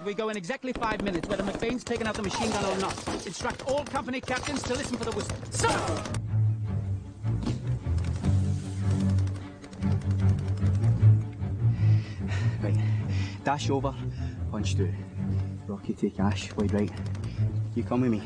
We go in exactly 5 minutes, whether McBain's taken out the machine gun or not. Instruct all company captains to listen for the whistle. Sir! Right. Dash over, punch through. Rocky, take Ash, wide right. You come with me.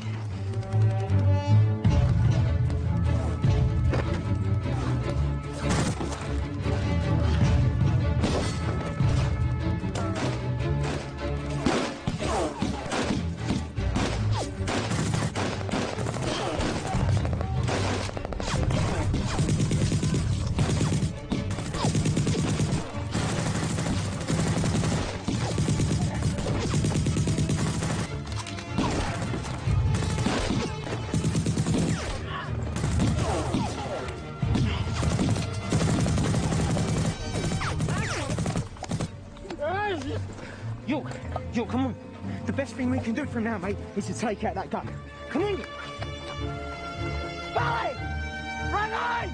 Yo, come on. The best thing we can do from now, mate, is to take out that gun. Come on. Billy! Run on!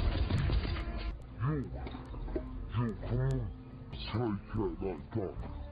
Take out that gun.